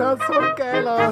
schaut so geil aus.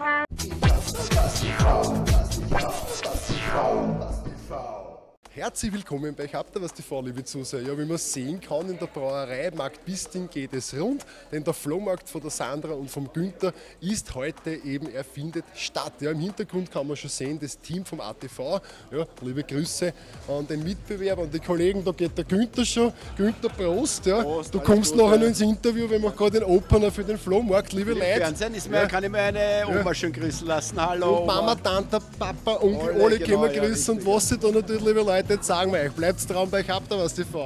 Herzlich willkommen bei Habt ihr was TV, liebe Zuseher. Ja, wie man sehen kann, in der Brauerei Markt Bisting geht es rund, denn der Flohmarkt von der Sandra und vom Günther ist heute eben, er findet statt. Ja, im Hintergrund kann man schon sehen, das Team vom ATV. Ja, liebe Grüße an den Mitbewerber, an die Kollegen, da geht der Günther schon. Günther, Prost. Ja. Prost, du kommst nachher noch ja. ins Interview, wenn wir gerade den Opener für den Flohmarkt, liebe Leute. Fernsehen ist mir, kann ich mir eine Oma schön grüßen lassen. Hallo. Und Mama, Tante, Papa, Onkel, alle genau, können wir ja, grüßen. Und was sie da natürlich, liebe Leute, jetzt sagen wir euch, bleibt dran bei Habt ihr was TV.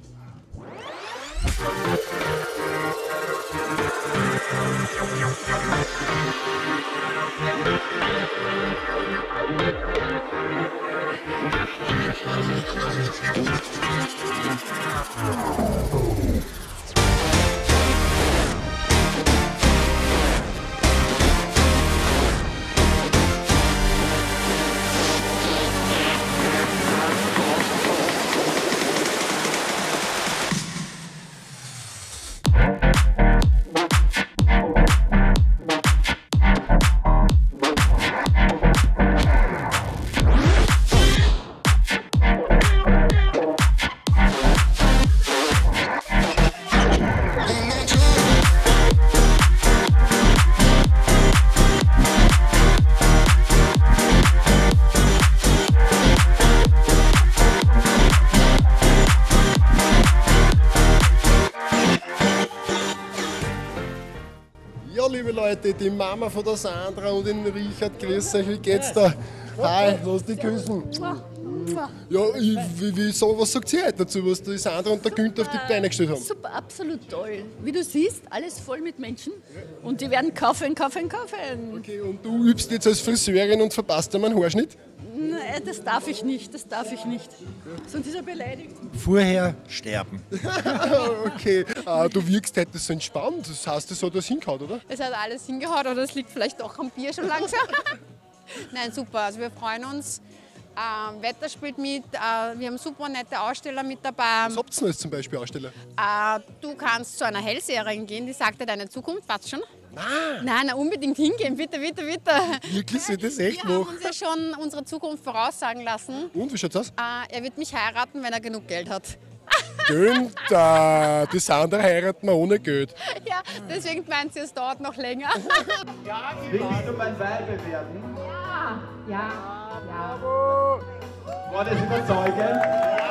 Ja, liebe Leute, die Mama von der Sandra und den Richard, grüß euch, wie geht's da? Hi, lass dich küssen. Ja, was sagt sie heute dazu, was die Sandra und der Günther auf die Beine gestellt haben? Super, absolut toll. Wie du siehst, alles voll mit Menschen und die werden kaufen. Okay, und du übst jetzt als Friseurin und verpasst dir meinen Haarschnitt? Nein, das darf ich nicht. Sonst ist er beleidigt. Vorher sterben. Okay, du wirkst heute so entspannt, das heißt, das hat das hingehauen, oder? Es hat alles hingehauen oder es liegt vielleicht doch am Bier schon langsam. Nein, super. Also wir freuen uns. Wetter spielt mit. Wir haben super nette Aussteller mit dabei. Was habt ihr noch als zum Beispiel Aussteller? Du kannst zu einer Hellseherin gehen, die sagt dir deine Zukunft. Weißt du schon? Nein, unbedingt hingehen. Bitte. Wirklich, soll ich das echt Wir haben machen? uns ja schon unsere Zukunft voraussagen lassen. Und, wie schaut's aus? Er wird mich heiraten, wenn er genug Geld hat. Günther, die Sandra heiraten wir ohne Geld. Ja, deswegen meint sie, es dauert noch länger. Willst du mein Weibe werden? Ja. War das überzeugend?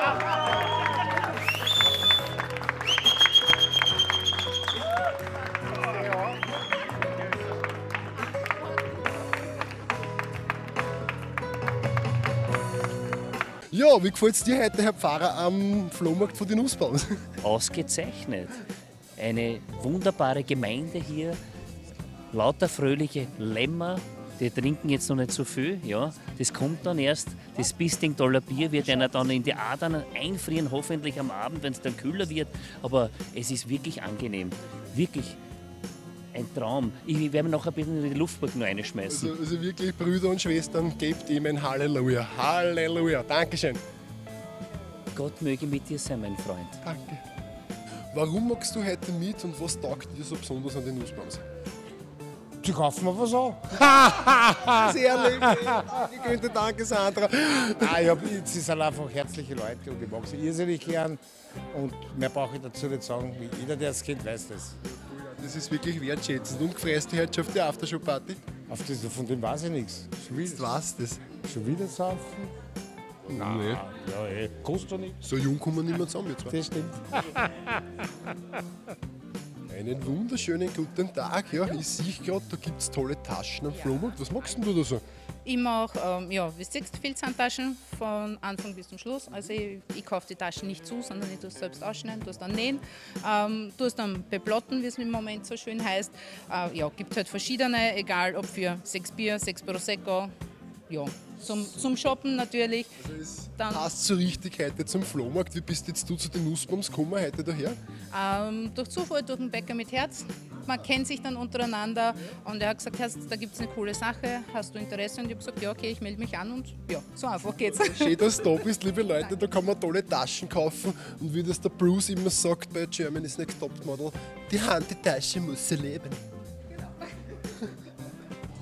Ja, wie gefällt es dir heute, Herr Pfarrer, am Flohmarkt von den Nussbaum? Ausgezeichnet. Eine wunderbare Gemeinde hier, lauter fröhliche Lämmer, die trinken jetzt noch nicht so viel, ja. Das kommt dann erst, das Bisting toller Bier wird einer dann in die Adern einfrieren, hoffentlich am Abend, wenn es dann kühler wird, aber es ist wirklich angenehm, wirklich ein Traum. Ich werde mir noch ein bisschen in die Luftburg noch reinschmeißen. Also wirklich, Brüder und Schwestern, gebt ihm ein Halleluja. Halleluja, Dankeschön. Gott möge mit dir sein, mein Freund. Danke. Warum magst du heute mit und was taugt dir so besonders an den Nussbaums? Die kaufen wir was an. Sehr lieb. Danke, Günther, danke, Sandra. Sie sind einfach herzliche Leute und ich mag sie irrsinnig gern. Und mehr brauche ich dazu nicht sagen. Jeder, der es kennt, weiß das. Das ist wirklich wertschätzend. Und freust du heute schon auf die Aftershow-Party? Von dem weiß ich nichts. Du weißt das. Schon wieder saufen? Nein. Nee. Ja, kostet doch nicht. So jung kommen wir nicht mehr zusammen. Jetzt. Das stimmt. Einen wunderschönen guten Tag. Ja, ich sehe gerade, da gibt es tolle Taschen am Flohmarkt. Was magst denn du da so? Ich mache, wie siehst, Filzhandtaschen von Anfang bis zum Schluss. Also ich kaufe die Taschen nicht zu, sondern ich tue es selbst ausschneiden, tue es dann nähen, tue es dann beplotten, wie es im Moment so schön heißt. Gibt halt verschiedene, egal ob für 6 Bier, 6 Prosecco, ja, zum Shoppen natürlich. Also es Dann- passt so richtig heute zum Flohmarkt. Wie bist jetzt du zu den Nussbaums gekommen heute daher? Durch Zufall, durch den Bäcker mit Herz. Man kennt sich dann untereinander und er hat gesagt, da gibt es eine coole Sache, hast du Interesse? Und ich habe gesagt, ja okay, ich melde mich an und ja, so einfach geht's. Schön, dass du da bist, liebe Leute. Da kann man tolle Taschen kaufen. Und wie das der Bruce immer sagt bei Germany's Next Top Model, die Handtasche muss sie leben.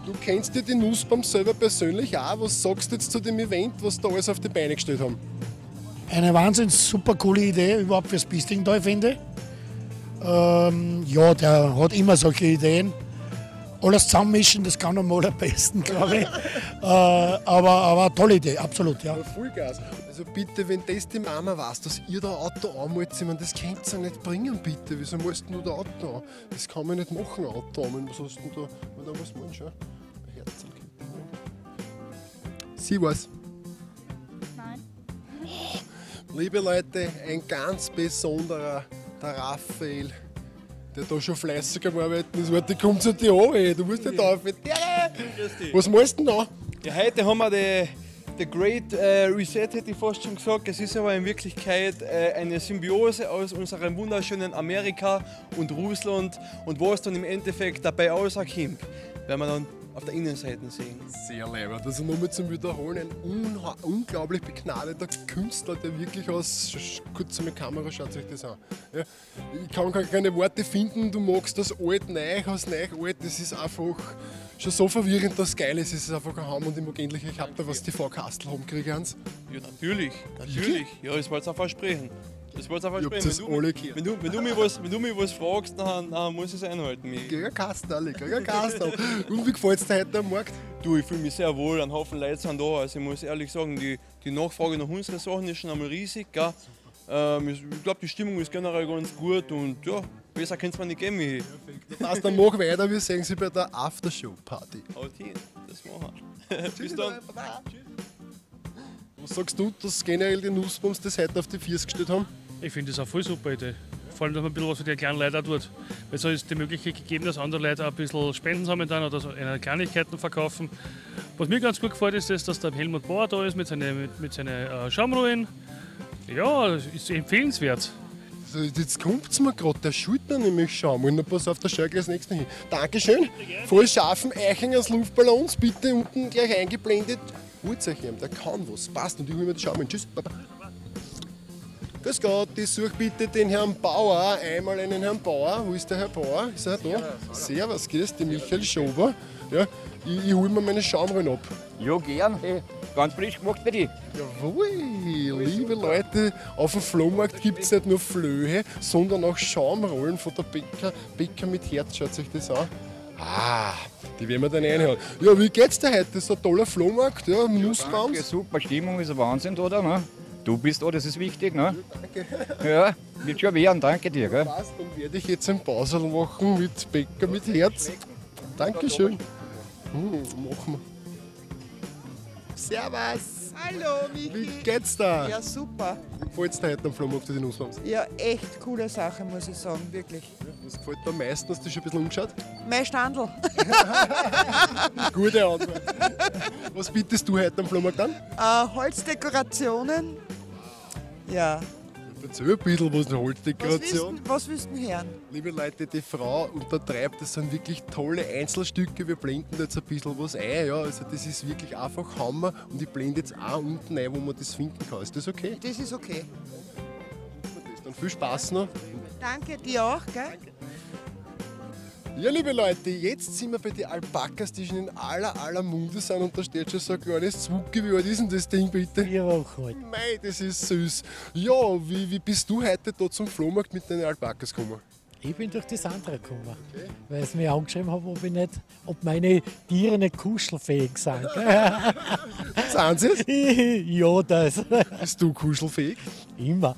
Du kennst ja die Nussbaum selber persönlich auch. Was sagst du jetzt zu dem Event, was da alles auf die Beine gestellt haben? Eine wahnsinnig super coole Idee überhaupt fürs Bisting da, finde ich. Ja, der hat immer solche Ideen. Alles zusammenmischen, das kann er mal am besten, glaube ich. Aber eine tolle Idee, absolut, ja. Vollgas. Also bitte, wenn das die Mama weiß, dass ihr da Auto anmalt, ich meine, das könnt ihr nicht bringen, bitte. Wieso malst du da Auto an? Das kann man nicht machen, Auto an. Was hast du denn da? Was meinst du? Ein Herzl. Sie weiß. Nein. Liebe Leute, ein ganz besonderer, der Raphael, der da schon fleißig am Arbeiten ist. Warte, komm zu dir an, ey. Du musst nicht auf. Was malst du denn da? Ja, heute haben wir The Great Reset, hätte ich fast schon gesagt. Es ist aber in Wirklichkeit eine Symbiose aus unserem wunderschönen Amerika und Russland. Und was dann im Endeffekt dabei rauskommt, werden wir dann auf der Innenseite sehen. Sehr leibend. Also nochmal zum Wiederholen, ein unglaublich begnadeter Künstler, der wirklich kurz mit Kamera, schaut euch das an. Ja, ich kann keine Worte finden, du magst das alt neu, hast neu alt, das ist einfach schon so verwirrend, dass es geil ist, es ist einfach ein Hammer und ich mag endlich, ich hab da was TV-Kastel haben, kriege ich eins. Ja, natürlich. Ja, das war jetzt ein Versprechen. Das war jetzt ein Versprechen. Wenn du mich was fragst, dann muss ich es einhalten. Krieg ein Kastel. Und wie gefällt es dir heute am Markt? Du, ich fühle mich sehr wohl, ein Haufen Leute sind da. Also ich muss ehrlich sagen, die Nachfrage nach unseren Sachen ist schon einmal riesig. Gell? Ich glaube, die Stimmung ist generell ganz gut und ja, besser kann es mir nicht geben. Das heißt, dann mach weiter, wir sehen Sie bei der Aftershow-Party. Okay, das machen wir. Bis dann. Was sagst du, dass generell die Nussbaums das heute auf die Füße gestellt haben? Ich finde das eine voll super Idee. Vor allem, dass man ein bisschen was für die kleinen Leute auch tut. Weil so ist die Möglichkeit gegeben, dass andere Leute auch ein bisschen Spenden sammeln dann oder so Kleinigkeiten verkaufen. Was mir ganz gut gefällt, ist, dass der Helmut Bauer da ist mit seinen Schaumrollen. Ja, ist empfehlenswert. Also jetzt kommt es mir gerade, der Schulter nämlich Schaum. Und pass auf, der schau gleich das nächste hin. Dankeschön. Voll scharfen Eichingers Luftballons, bitte unten gleich eingeblendet. Holt euch ihm, der kann was. Passt und ich hol mir den Schaum. Tschüss, Baba. Grüß Gott, ich suche bitte den Herrn Bauer, einmal einen Herrn Bauer. Wo ist der Herr Bauer? Ist er da? Servus, grüß dich, Michael Schober. Ja, ich hole mir meine Schaumrollen ab. Ja, gern. Hey, ganz frisch gemacht für dich. Jawohl, liebe Leute, auf dem Flohmarkt gibt es nicht nur Flöhe, sondern auch Schaumrollen von der Bäcker mit Herz. Schaut euch das an. Die werden wir dann reinhauen. Ja, wie geht's dir heute? Das ist ein toller Flohmarkt, ja, Nussbaum. Danke, super Stimmung, ist ein Wahnsinn, oder? Ne? Du bist da, das ist wichtig, ne? Danke. Ja, wird schon werden, danke dir. Gell? Passt, dann werde ich jetzt ein Pausel machen mit Bäcker mit Herz. Dankeschön. Machen wir. Servus. Hallo, Miki. Wie geht's da? Ja, super. Wie gefällt's dir heute am Flohmarkt für die Nussbaums? Ja, echt coole Sache, muss ich sagen, wirklich. Was gefällt dir am meisten? Hast du dich schon ein bisschen umgeschaut? Mein Standl. Gute Antwort. Was bietest du heute am Flohmarkt an? Holzdekorationen. Ja. Erzähl ein bisschen was eine Holzdekoration. Was willst du denn hören? Liebe Leute, die Frau untertreibt, das sind wirklich tolle Einzelstücke. Wir blenden da jetzt ein bisschen was ein. Ja, also das ist wirklich einfach Hammer. Und ich blende jetzt auch unten ein, wo man das finden kann. Ist das okay? Das ist okay. Dann viel Spaß noch. Danke, dir auch, gell? Ja, liebe Leute, jetzt sind wir bei den Alpakas, die schon in aller Munde sind und da steht schon so ein kleines Zwucki. Wie alt ist denn das Ding bitte? 4 Wochen alt. Mei, das ist süß. Ja, wie bist du heute da zum Flohmarkt mit deinen Alpakas gekommen? Ich bin durch die Sandra gekommen, weil sie mich angeschrieben hat, ob meine Tiere nicht kuschelfähig sind. Sind sie es? Ja, das. Bist du kuschelfähig? Immer.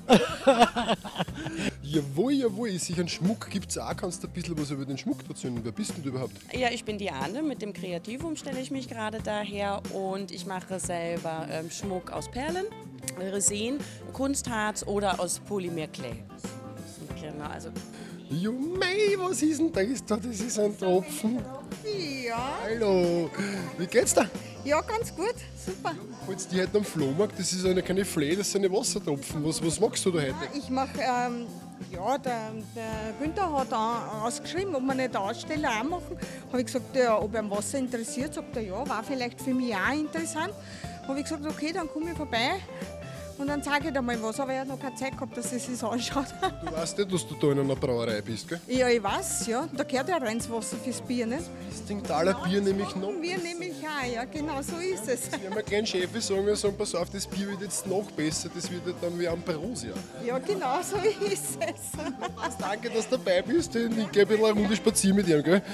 Jawohl. Sicher Schmuck gibt es auch. Kannst du ein bisschen was über den Schmuck erzählen? Wer bist denn du überhaupt? Ja, ich bin Diane. Mit dem Kreativum stelle ich mich gerade daher und ich mache selber Schmuck aus Perlen, Resin, Kunstharz oder aus Polymerklee. Genau, also. Jo, mei, was ist denn das da? Das ist ein Tropfen. Ja. Hallo, wie geht's da? Ja, ganz gut, super. Jetzt die heute am Flohmarkt, das ist keine Flee, das sind Wassertropfen. Was machst du da heute? Ich mache, der Günther hat ausgeschrieben, ob wir nicht eine Ausstellung auch machen. Habe ich gesagt, ja, ob er am Wasser interessiert, sagt er ja, war vielleicht für mich auch interessant. Habe ich gesagt, okay, dann komme ich vorbei Und dann zeige ich dir mal was, aber ich habe noch keine Zeit gehabt, dass sie sich anschaut. Du weißt nicht, dass du da in einer Brauerei bist, gell? Ja, ich weiß, ja. Da gehört ja Rheinswasser fürs Bier, nicht? Stingtaler Bier nehme ich noch. Wir nämlich auch, ja, genau so ist es. Ja, mein kleiner Chef sagen, wir sagen, pass auf, das Bier wird jetzt noch besser, das wird dann wie Ambrosia. Ja, genau so ist es. Danke, dass du dabei bist. Ich gehe ein bisschen eine Runde spazieren mit ihm, gell?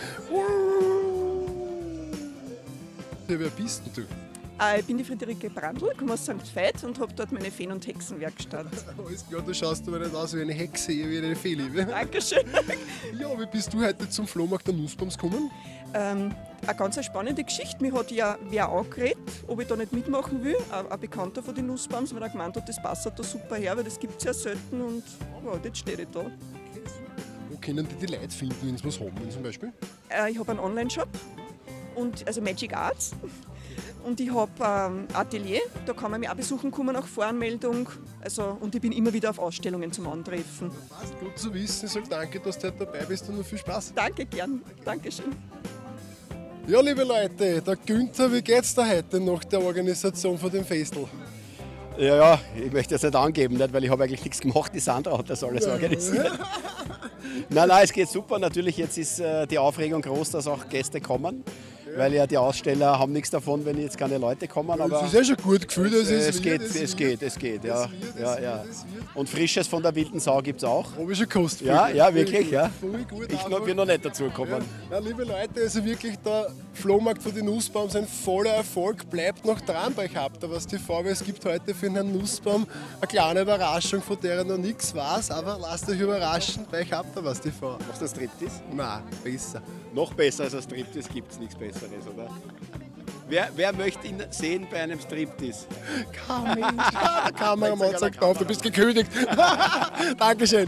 Ja, wer bist denn du? Ich bin die Friederike Brandl, komme aus St. Veit und habe dort meine Feen- und Hexenwerkstatt. Alles klar, du schaust aber nicht aus wie eine Hexe, eher wie eine Feeliebe. Dankeschön. Ja, wie bist du heute zum Flohmarkt der Nussbaums gekommen? Eine ganz spannende Geschichte. Mir hat ja wer angeredet, ob ich da nicht mitmachen will. Ein Bekannter von den Nussbaums, weil er gemeint hat, das passt da super her, weil das gibt es ja selten und ja, jetzt stehe ich da. Wo können die Leute finden, wenn sie was haben zum Beispiel? Ich habe einen Online-Shop, also Magic Arts. Und ich habe ein Atelier, da kann man mich auch besuchen kommen nach Voranmeldung. Also, und ich bin immer wieder auf Ausstellungen zum Antreffen. Passt gut zu wissen. Ich sage danke, dass du heute dabei bist und noch viel Spaß. Danke, gern. Dankeschön. Ja, liebe Leute, der Günther, wie geht's da heute nach der Organisation von dem Festel? Ja, ich möchte jetzt nicht angeben, nicht, weil ich habe eigentlich nichts gemacht. Die Sandra hat das alles organisiert. Nein, es geht super. Natürlich, jetzt ist die Aufregung groß, dass auch Gäste kommen. Weil ja die Aussteller haben nichts davon, wenn jetzt keine Leute kommen. Aber es ist ja schon gut gefühlt, es geht. Ja. Und Frisches von der wilden Sau gibt es auch. Habe ich schon gekostet. Ja, wirklich. Ja. Gut, ich bin noch nicht dazu gekommen. Ja, liebe Leute, also wirklich der Flohmarkt von den Nussbaums ein voller Erfolg. Bleibt noch dran bei Habtavas TV, weil es gibt heute für den Herrn Nussbaum eine kleine Überraschung, von der er noch nichts weiß. Aber lasst euch überraschen bei Habtavas TV. Machst du das Striptease? Nein, besser. Noch besser als ein Striptease gibt es nichts Besseres, oder? Wer möchte ihn sehen bei einem Striptease? Kein Mensch. Der Kameramann sagt auf, du bist gekündigt. Dankeschön.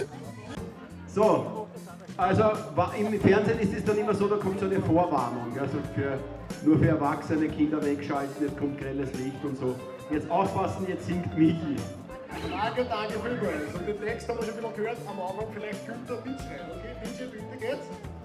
So, also im Fernsehen ist es dann immer so, da kommt so eine Vorwarnung. Also nur für Erwachsene, Kinder wegschalten, jetzt kommt grelles Licht und so. Jetzt aufpassen, jetzt singt Michi. Danke vielmals. Und den Text haben wir schon ein bisschen gehört. Am Anfang vielleicht Günther Witz rein. Okay, bitte geht's.